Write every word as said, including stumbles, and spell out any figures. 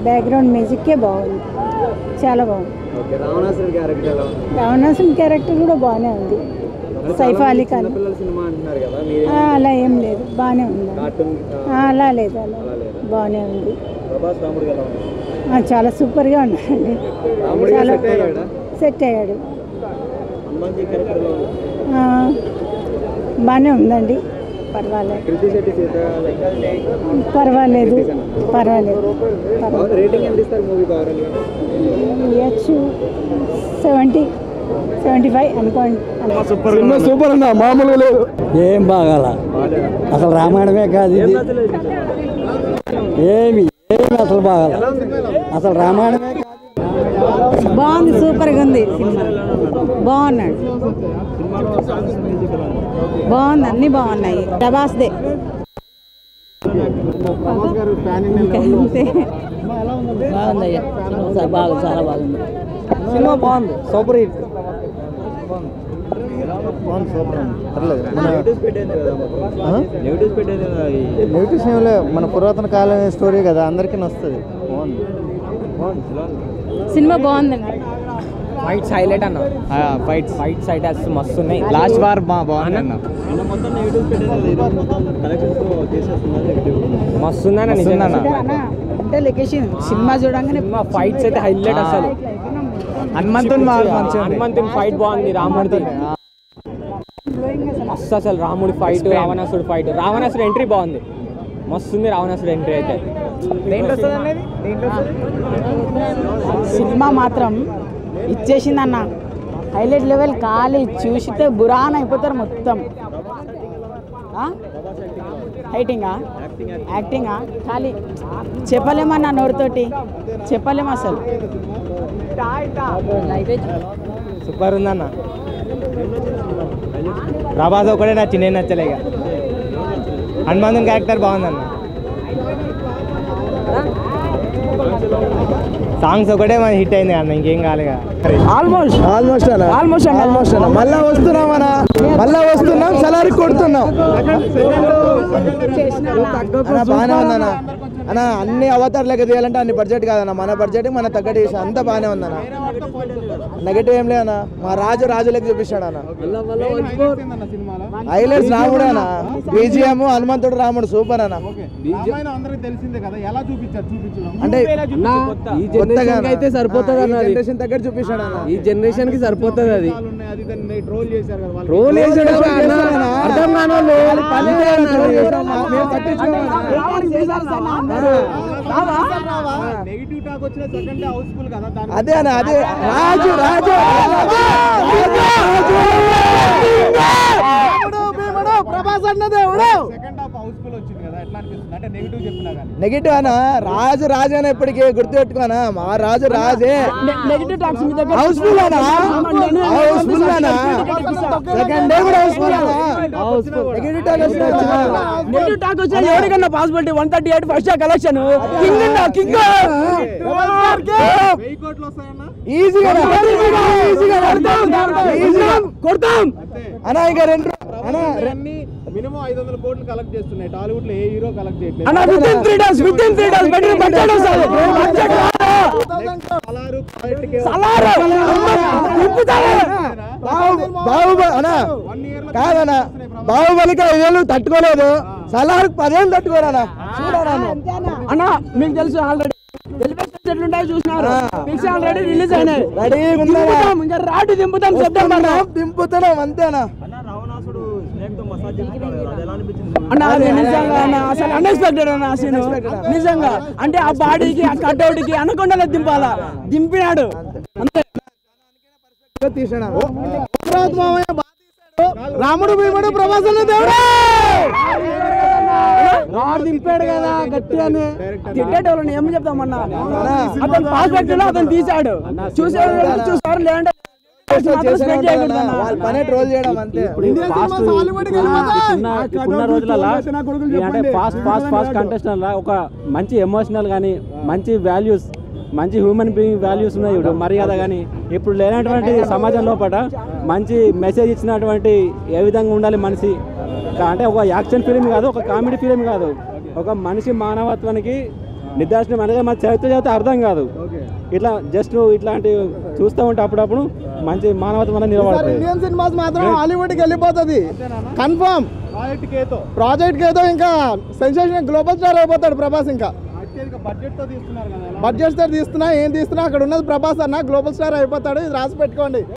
Background మ్యూజిక్కే బాగుంది, చాలా బాగుంది. రావణాసురుని క్యారెక్టర్ కూడా బాగానే ఉంది. సైఫ్ అలీ ఖాన్ అలా ఏం లేదు, బాగానే ఉంది. అలా లేదు, అలా బాగానే ఉంది. చాలా సూపర్గా ఉన్నాడండి, చాలా సెట్ అయ్యాడు. బాగానే ఉందండి, పర్వాలేదు పర్వాలేదు పర్వాలేదు ఇవ్వచ్చు. సెవెంటీ సెవెంటీ ఫైవ్ అనుకోండి. సూపర్ అన్న, మామూలుగా లేదు. ఏం బాగాల అసలు, రామాయణమే కాదు ఇది, ఏమి ఏమి అసలు బాగాల, అసలు రామాయణమే కాదు. బాగుంది, సూపర్గా ఉంది సినిమా, బాగున్నాడు, బాగుంది, అన్నీ బాగున్నాయి. ప్రభాస్దే బాగుంది, బాగా చాలా బాగుంది సినిమా, బాగుంది, సూపర్ హిట్. నెగిటివ్స్ ఏం లేవు, మన పురాతన కాలం స్టోరీ కదా, అందరికీ వస్తుంది. సినిమా బాగుందండి. ఫైట్స్ హైలైట్ అన్న, ఫైట్స్ ఫైట్స్ అయితే మస్తు ఉన్నాయి. లాస్ట్ వార్ బాగుంది అన్న, మస్తు ఉందన్న, నిజంగా అంటే లొకేషన్ సినిమా చూడంగానే ఫైట్స్ అయితే హైలైట్. అసలు హనుమంతుని హనుమంతుని ఫైట్ బాగుంది, రాముడిది మస్తు. అసలు రాముడి ఫైట్, రావణాసుడు ఫైట్, రావణాసుడు ఎంట్రీ బాగుంది, మస్తు ఉంది రావణాసుడు ఎంట్రీ అయితే. సినిమా మాత్రం ఇచ్చేసిందన్న, హైలైట్ లెవెల్. ఖాళీ చూసితే బురాన్ అయిపోతారు మొత్తం. హైటింగా యాక్టింగా ఖాళీ చెప్పలేమన్నా, నోటితోటి చెప్పలేము అసలు. సూపర్ ఉందన్న. ప్రభాస్ ఒకటే నచ్చి, నేను నచ్చలేక. హనుమంతుని క్యారెక్టర్ బాగుందన్న, సాంగ్స్ ఒకటే మన హిట్ అయింది అన్న, ఇంకేం కాలేగా. ఆల్మోస్ట్ ఆల్మోస్ట్ అన్న ఆల్మోస్ట్ ఆల్మోస్ట్ అన్న మళ్ళా వస్తున్నాం అన్న, మళ్ళా వస్తున్నాం, సలారి కొడుతున్నాం. బాగానే ఉందన్న అన్న, అన్ని అవతార్ లెక్క తీయాలంటే అన్ని బడ్జెట్ కాదన్న, మన బడ్జెట్ మన తగ్గట్టు చేసి అంతా బాగానే ఉందన్న. నెగటివ్ ఏం లేదన్న, మా రాజు రాజు లెక్క చూపిస్తాడు అన్న. హైలైట్స్ రాముడు అన్న, బీజిఎం హనుమంతుడు రాముడు సూపర్ అన్న. అంటే అయితే సరిపోతుంది అన్న, జనరేషన్ తగ్గట్టు చూపిస్తాడు అన్న, ఈ జనరేషన్ కి సరిపోతుంది అది. రోల్ అదే అన్న, అదే రాజు రాజు ప్రభాస్ అన్నదే నెగిటివ్ అన్న. రాజు రాజు అని ఎప్పటికీ గుర్తు పెట్టుకోనా, మా రాజు రాజే. హౌస్ఫుల్ అన్న, హౌస్ఫుల్ అన్న, సెకండ్ డే కూడా హౌస్ఫుల్ అన్న. నెగిటివ్ టాక్ నెగిటివ్ టాక్ వచ్చి ఎవరికన్నా possibility one thirty eight first collection king ఈజీగా ఈజీగా కొడతాం అన్న. ఇక రెండు అన్న మినిమం ఐదు వందల కోట్లు కలెక్ట్ చేస్తున్నాయి టాలీవుడ్ లో, ఏ హీరో కలెక్ట్ చేయట్లేదు అన్న. Within three days within three days better budget వస్తుంది. కాదన్నా, బాహుబలికి ఐదేళ్ళు తట్టుకోలేదు, సలార్ పదేళ్ళు తట్టుకోరానా. అన్న మీకు తెలుసు ఆల్రెడీ ఎట్లుంటాయో చూసినారు, పిక్స్ ఆల్రెడీ రిలీజ్ అయినాయి, ఇంకా రాటు దింపుతాం, సెప్టెంబర్ దింపుతున్నాం అంతేనా. అన్న అది నిజంగా అసలు అన్ఎక్స్పెక్టెడ్ అన్న సీన్, నిజంగా. అంటే ఆ బాడీకి ఆ కట్అవుట్ కి అనకుండా దింపాలా, దింపినాడు అంతే. రాముడు భీముడు ప్రభాస్ అన్న దేవుడు రాడు దింపాడు కదా గట్టిగానే. తిట్టేటోళ్ళని ఏమని చెప్తామన్నా, అతను పాస్పెక్ట్ లో అతను తీసాడు, చూసే చూసారు లేదంటే ఒక మంచి ఎమోషనల్ కానీ, మంచి వాల్యూస్, మంచి హ్యూమన్ బీయింగ్ వాల్యూస్ ఉన్నాయి ఇప్పుడు, మర్యాద కానీ ఇప్పుడు లేనటువంటి సమాజం లోపల మంచి మెసేజ్ ఇచ్చినటువంటి ఏ విధంగా ఉండాలి మనిషి అంటే ఒక యాక్షన్ ఫిలిం కాదు, ఒక కామెడీ ఫిలిం కాదు, ఒక మనిషి మానవత్వానికి నిదర్శనం అనగా మన చరిత్ర చదివితే అర్థం కాదు. ఇట్లా జస్ట్ ఇట్లాంటి చూస్తూ ఉంటే అప్పుడప్పుడు మంచి మానవత మన నిలబడుతుంది. ఇండియన్ సినిమాస్ మాత్రం హాలీవుడ్కి వెళ్ళిపోతుంది కన్ఫర్మ్. ప్రాజెక్ట్ కేతో ఇంకా సెన్సేషన్ గ్లోబల్ స్టార్ అయిపోతాడు ప్రభాస్. ఇంకా బడ్జెట్ తో తీస్తున్నా ఏం తీస్తున్నా అక్కడ ఉన్నది ప్రభాస్ అన్న గ్లోబల్ స్టార్ అయిపోతాడు. ఇది రాసి పెట్టుకోండి.